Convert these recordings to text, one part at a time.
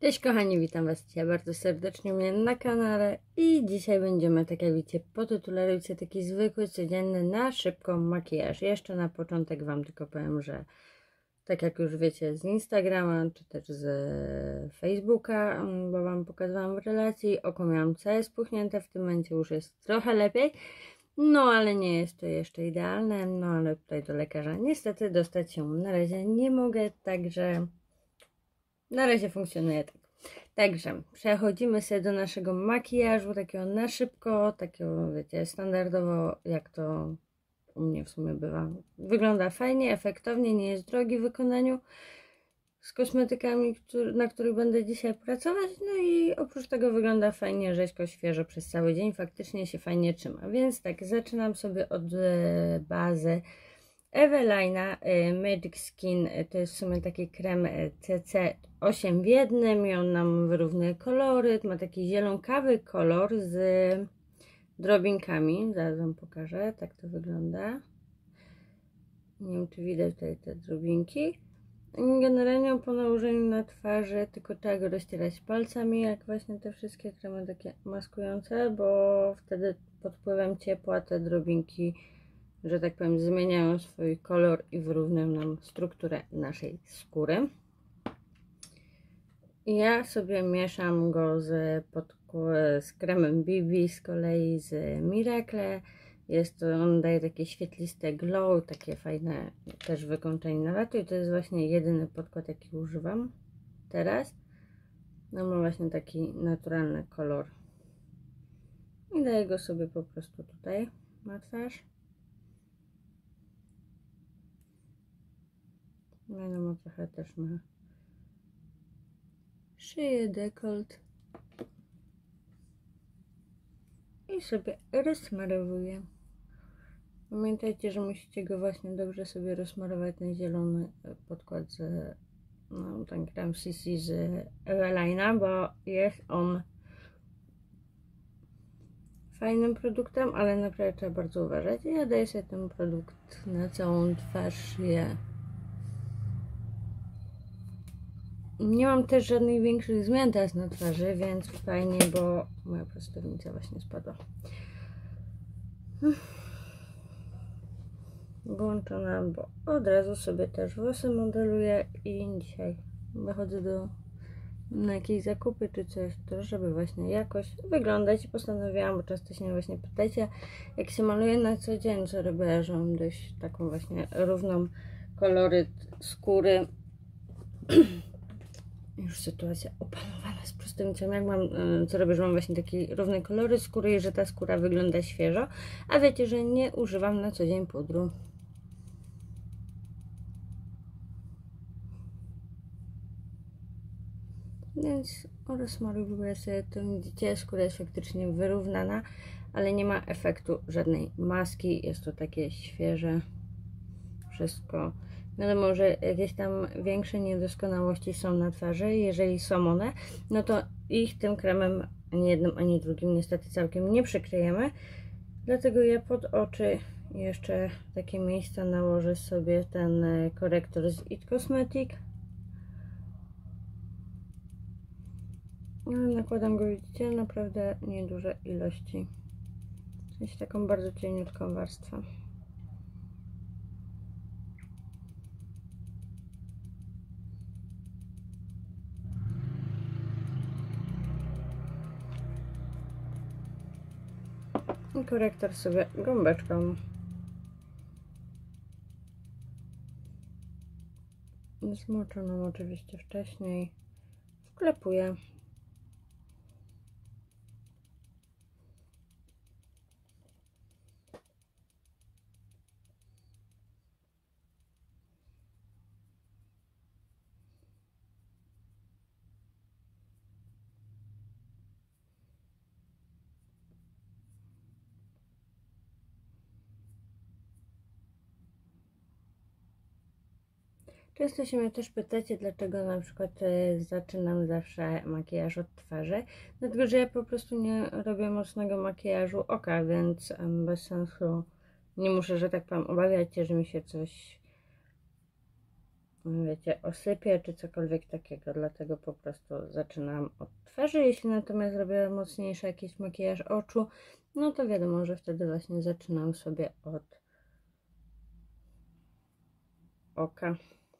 Cześć kochani, witam Was dzisiaj bardzo serdecznie u mnie na kanale i dzisiaj będziemy, tak jak widzicie po tytule, robić taki zwykły, codzienny, na szybko makijaż. Jeszcze na początek Wam tylko powiem, że tak jak już wiecie z Instagrama, czy też z Facebooka, bo Wam pokazałam w relacji, oko miałam całe spuchnięte, w tym momencie już jest trochę lepiej. No ale nie jest to jeszcze idealne, no ale tutaj do lekarza niestety dostać się na razie nie mogę, także na razie funkcjonuje tak. Także przechodzimy sobie do naszego makijażu, takiego na szybko, takiego wiecie, standardowo jak to u mnie w sumie bywa. Wygląda fajnie, efektownie, nie jest drogi w wykonaniu, z kosmetykami, na których będę dzisiaj pracować. No i oprócz tego wygląda fajnie, rzeźko, świeżo przez cały dzień, faktycznie się fajnie trzyma. Więc tak, zaczynam sobie od bazy Evelina Magic Skin. To jest w sumie taki krem CC 8 w jednym i on nam wyrównuje koloryt, ma taki zielonkawy kolor z drobinkami. Zaraz Wam pokażę, tak to wygląda. Nie wiem, czy widać tutaj te drobinki. Generalnie po nałożeniu na twarzy tylko trzeba go rozcierać palcami, jak właśnie te wszystkie kremy takie maskujące, bo wtedy pod wpływem ciepła te drobinki, że tak powiem, zmieniają swój kolor i wyrównują nam strukturę naszej skóry. Ja sobie mieszam go z kremem BB, z kolei z Miracle. On daje takie świetliste glow, takie fajne też wykończenie na lato i to jest właśnie jedyny podkład, jaki używam teraz. No ma właśnie taki naturalny kolor. I daję go sobie po prostu tutaj na twarz. No trochę też ma szyję, dekolt. I sobie rozsmarowuję. Pamiętajcie, że musicie go właśnie dobrze sobie rozsmarować, ten zielony podkład ten krem CC z Evelina, bo jest on fajnym produktem, ale naprawdę trzeba bardzo uważać. Ja daję sobie ten produkt na całą twarz, szyję. Nie mam też żadnych większych zmian teraz na twarzy, więc fajnie, bo moja prostownica właśnie spadła. Włączona, bo od razu sobie też włosy modeluję i dzisiaj wychodzę na jakieś zakupy czy coś, to żeby właśnie jakoś wyglądać i postanowiłam, bo często się mnie właśnie pytajcie, jak się maluje na co dzień, co robię, że mam dość taką właśnie równą koloryt skóry. Już sytuacja opanowana z prostownicą, jak mam, co robię, że mam właśnie taki równy koloryt skóry i że ta skóra wygląda świeżo, a wiecie, że nie używam na co dzień pudru. Więc rozsmarowuję sobie to, widzicie, skóra jest faktycznie wyrównana, ale nie ma efektu żadnej maski, jest to takie świeże wszystko. Wiadomo, że jakieś tam większe niedoskonałości są na twarzy, jeżeli są one, no to ich tym kremem ani jednym, ani drugim niestety całkiem nie przykryjemy, dlatego ja pod oczy jeszcze w takie miejsca nałożę sobie ten korektor z It Cosmetic. Nakładam go, widzicie, naprawdę nieduże ilości. Jest taką bardzo cieniutką warstwę. I korektor sobie gąbeczką zmoczoną oczywiście wcześniej wklepuję. Często się mnie też pytacie, dlaczego na przykład zaczynam zawsze makijaż od twarzy. Dlatego, że ja po prostu nie robię mocnego makijażu oka, więc bez sensu nie muszę, że tak powiem, obawiać się, że mi się coś wiecie, osypie czy cokolwiek takiego, dlatego po prostu zaczynam od twarzy. Jeśli natomiast robię mocniejszy jakiś makijaż oczu, no to wiadomo, że wtedy właśnie zaczynam sobie od oka.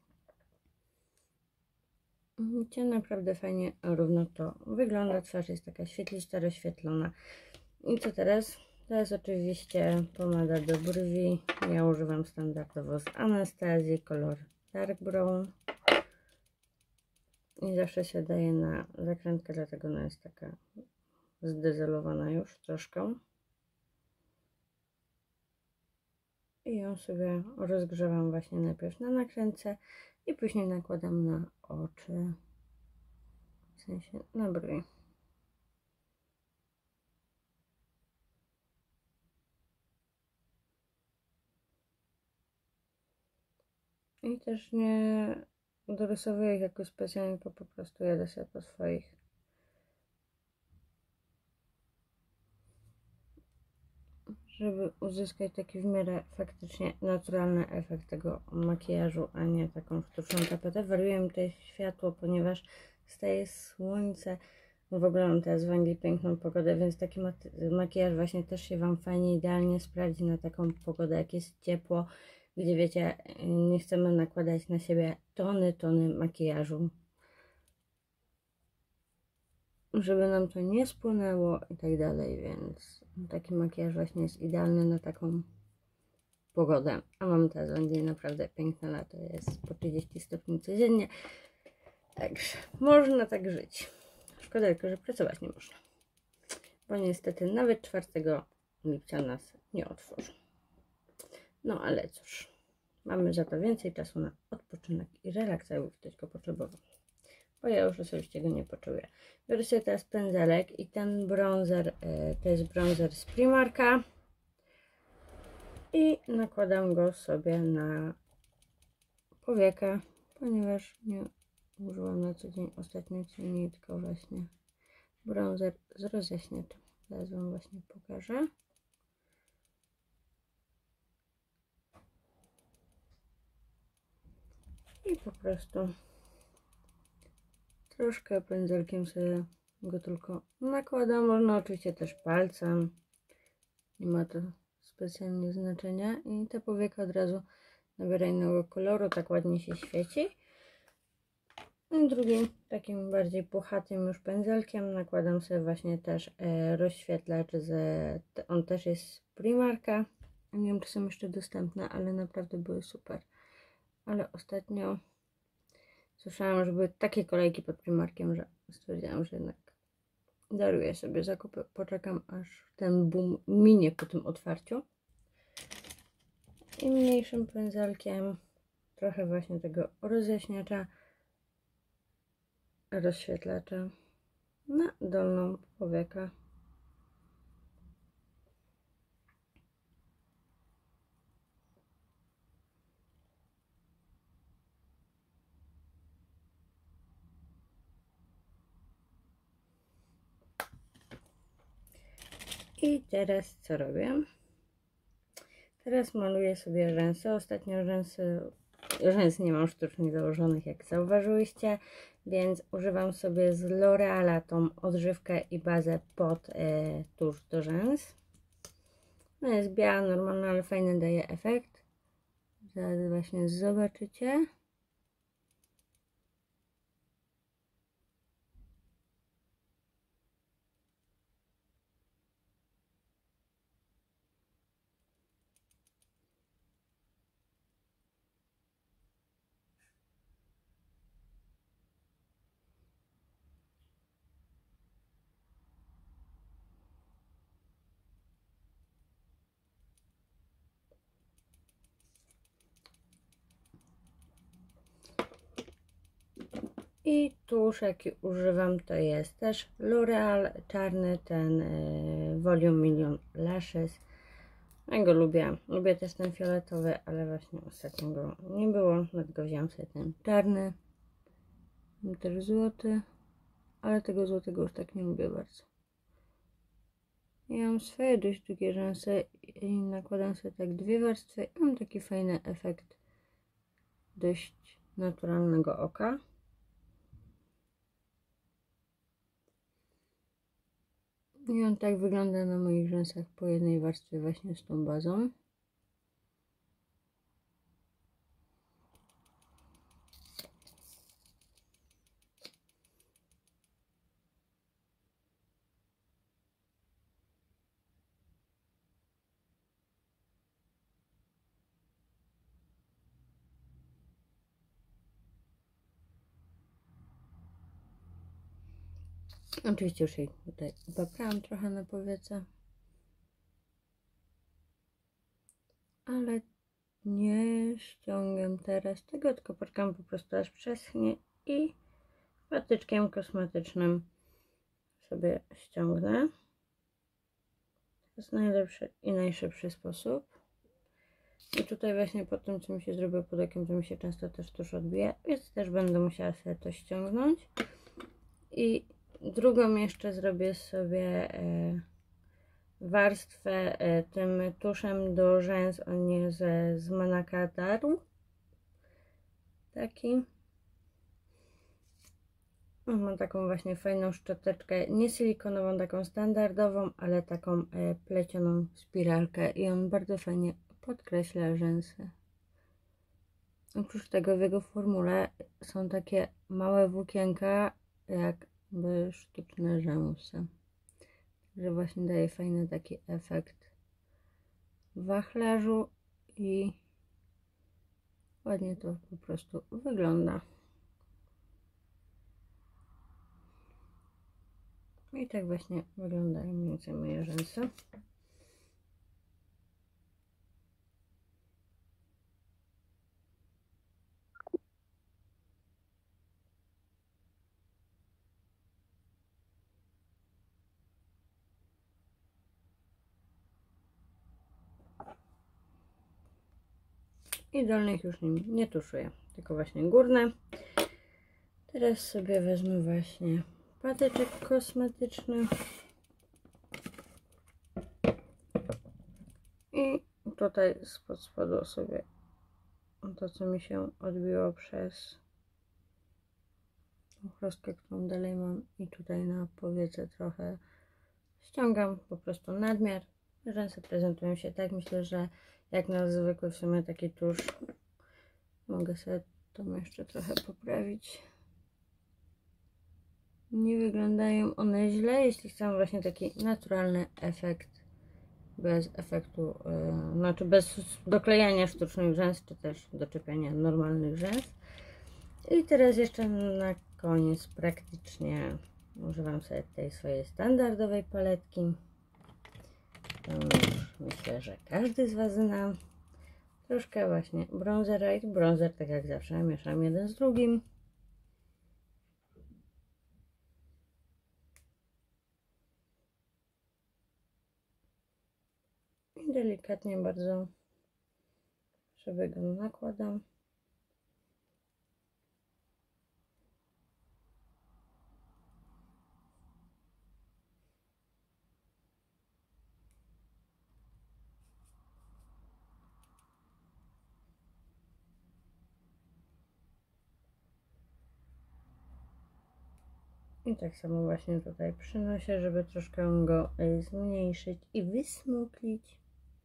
Widzicie, naprawdę fajnie, równo to wygląda. Twarz jest taka świetlista, rozświetlona. I co teraz? Teraz oczywiście pomada do brwi. Ja używam standardowo z Anastazji, kolor Dark Brown. I zawsze się daje na zakrętkę, dlatego ona jest taka zdezelowana już troszkę. I ją sobie rozgrzewam właśnie najpierw na nakrętce i później nakładam na oczy, w sensie na brwi. I też nie dorysowuję ich jakoś specjalnie, bo po prostu jadę sobie po swoich. Żeby uzyskać taki w miarę faktycznie naturalny efekt tego makijażu, a nie taką sztuczną tapetę. Wariuję mi tutaj światło, ponieważ staje słońce. W ogóle mam teraz w Anglii piękną pogodę, więc taki makijaż właśnie też się Wam fajnie, idealnie sprawdzi na taką pogodę, jak jest ciepło, gdzie wiecie, nie chcemy nakładać na siebie tony makijażu, żeby nam to nie spłynęło i tak dalej, więc taki makijaż właśnie jest idealny na taką pogodę. A mamy teraz w Anglii naprawdę piękne lato, jest po 30 stopni codziennie, także można tak żyć. Szkoda tylko, że pracować nie można, bo niestety nawet 4 lipca nas nie otworzą. No ale cóż, mamy za to więcej czasu na odpoczynek i relaks, jakby ktoś go potrzebował. Bo ja już osobiście go nie poczuję. Biorę sobie teraz pędzelek i ten bronzer, to jest bronzer z Primarka. I nakładam go sobie na powiekę, ponieważ nie użyłam na co dzień ostatnio cieni, tylko właśnie bronzer z rozjaśniaczem. Zaraz Wam właśnie pokażę. I po prostu troszkę pędzelkiem sobie go tylko nakładam. Można oczywiście też palcem. Nie ma to specjalnie znaczenia. I ta powieka od razu nabiera innego koloru, tak ładnie się świeci. I drugim takim bardziej puchatym już pędzelkiem nakładam sobie właśnie też rozświetlacz, on też jest z Primarka. Nie wiem, czy są jeszcze dostępne, ale naprawdę były super. Ale ostatnio słyszałam, że były takie kolejki pod Primarkiem, że stwierdziłam, że jednak daruję sobie zakupy. Poczekam, aż ten boom minie po tym otwarciu. I mniejszym pędzelkiem trochę właśnie tego rozjaśniacza, rozświetlacza na dolną powiekę. I teraz co robię? Teraz maluję sobie rzęsy. Ostatnio rzęs nie mam sztucznie założonych, jak zauważyłyście, więc używam sobie z L'Oreala tą odżywkę i bazę pod tusz do rzęs. No jest biała, normalna, ale fajny daje efekt. Zaraz właśnie zobaczycie. I tusz, jaki używam, to jest też L'Oreal czarny, ten Volume Million Lashes. Ja go lubię. Lubię też ten fioletowy, ale właśnie ostatnio go nie było, dlatego wziąłem sobie ten czarny. Mam też złoty, ale tego złotego już tak nie lubię bardzo. Ja mam swoje dość długie rzęsy i nakładam sobie tak 2 warstwy i mam taki fajny efekt. Dość naturalnego oka. I on tak wygląda na moich rzęsach po jednej warstwie właśnie z tą bazą. Oczywiście już jej tutaj poprałam trochę na powiece, ale nie ściągam teraz tego, tylko poczekam po prostu aż przeschnie i patyczkiem kosmetycznym sobie ściągnę. To jest najlepszy i najszybszy sposób. I tutaj właśnie po tym, co mi się zrobiło pod okiem, to mi się często też tuż odbija, więc też będę musiała sobie to ściągnąć. I drugą jeszcze zrobię sobie warstwę tym tuszem do rzęs, on jest z Manakataru. Taki. Mam taką właśnie fajną szczoteczkę, nie silikonową, taką standardową, ale taką plecioną spiralkę i on bardzo fajnie podkreśla rzęsy. Oprócz tego w jego formule są takie małe włókienka, jakby sztuczne rzęsy. Że właśnie daje fajny taki efekt wachlarzu i ładnie to po prostu wygląda. I tak właśnie wyglądają mniej więcej moje rzęsy. I dolnych już nim nie tuszuję, tylko właśnie górne. Teraz sobie wezmę właśnie patyczek kosmetyczny i tutaj spod spodu sobie to, co mi się odbiło przez chrustkę, którą dalej mam, i tutaj na powiece trochę ściągam po prostu nadmiar. Rzęsy prezentują się tak. Myślę, że jak na zwykły w sumie taki tusz. Mogę sobie to jeszcze trochę poprawić. Nie wyglądają one źle, jeśli chcę właśnie taki naturalny efekt, bez efektu, znaczy bez doklejania sztucznych rzęs, czy też doczepiania normalnych rzęs. I teraz jeszcze na koniec praktycznie używam sobie tej swojej standardowej paletki. To już myślę, że każdy z Was zna. Troszkę właśnie Bronzerite, bronzer tak jak zawsze mieszam jeden z drugim. I delikatnie bardzo sobie go nakładam. I tak samo właśnie tutaj przynoszę, żeby troszkę go zmniejszyć i wysmuklić.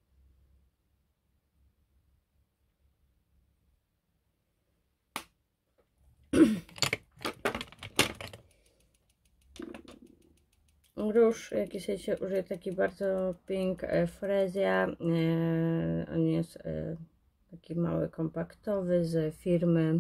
Róż, jaki sobie się użyje, taki bardzo Pink Frezja. On jest taki mały, kompaktowy, z firmy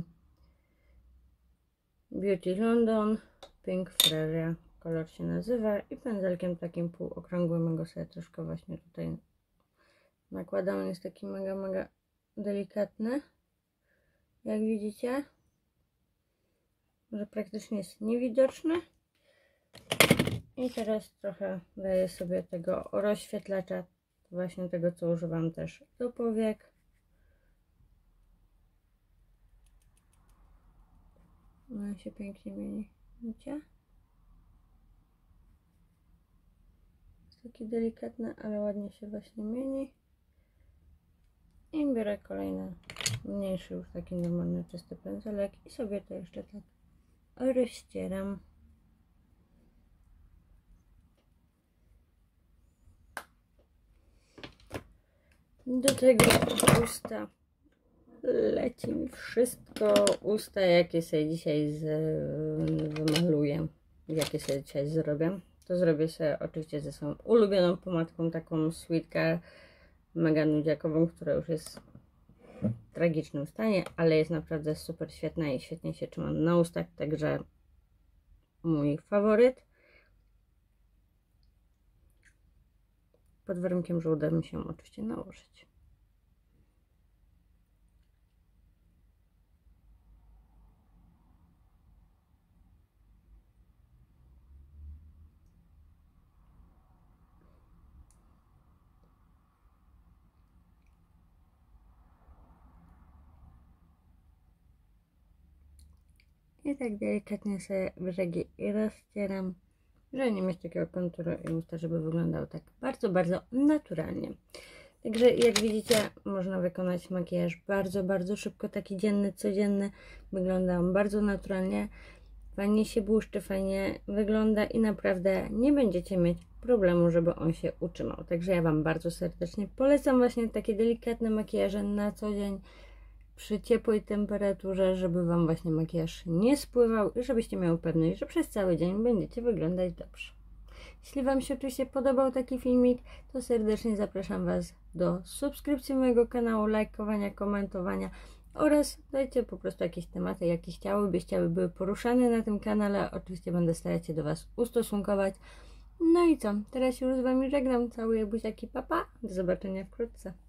Beauty London. Pink Frezja kolor się nazywa. I pędzelkiem takim półokrągłym go sobie troszkę właśnie tutaj nakładam. On jest taki mega, mega delikatny. Jak widzicie, że praktycznie jest niewidoczny. I teraz trochę daję sobie tego rozświetlacza, właśnie tego, co używam też do powiek. No się pięknie mieni, widzicie? Jest taki delikatny, ale ładnie się właśnie mieni. I biorę kolejne mniejszy już taki normalny czysty pędzelek i sobie to jeszcze tak rozcieram. Do tego usta leci mi wszystko. Usta, jakie sobie dzisiaj wymaluję, jakie sobie dzisiaj zrobię. To zrobię sobie oczywiście ze swoją ulubioną pomadką, taką Sweet mega nudziakową, która już jest w tragicznym stanie, ale jest naprawdę super świetna i świetnie się trzyma na ustach, także mój faworyt. Pod warunkiem, że uda mi się oczywiście nałożyć. I tak delikatnie sobie brzegi rozcieram, żeby nie mieć takiego konturu i usta, żeby wyglądał tak bardzo, bardzo naturalnie. Także jak widzicie, można wykonać makijaż bardzo, bardzo szybko, taki dzienny, codzienny. Wygląda on bardzo naturalnie, fajnie się błyszczy, fajnie wygląda i naprawdę nie będziecie mieć problemu, żeby on się utrzymał. Także ja Wam bardzo serdecznie polecam właśnie takie delikatne makijaże na co dzień, przy ciepłej temperaturze, żeby Wam właśnie makijaż nie spływał i żebyście miały pewność, że przez cały dzień będziecie wyglądać dobrze. Jeśli Wam się oczywiście podobał taki filmik, to serdecznie zapraszam Was do subskrypcji mojego kanału, lajkowania, komentowania oraz dajcie po prostu jakieś tematy, jakie chciałybyście, aby były poruszane na tym kanale. Oczywiście będę starać się do Was ustosunkować. No i co? Teraz się już z Wami żegnam. Całuję buziaki, papa. Do zobaczenia wkrótce.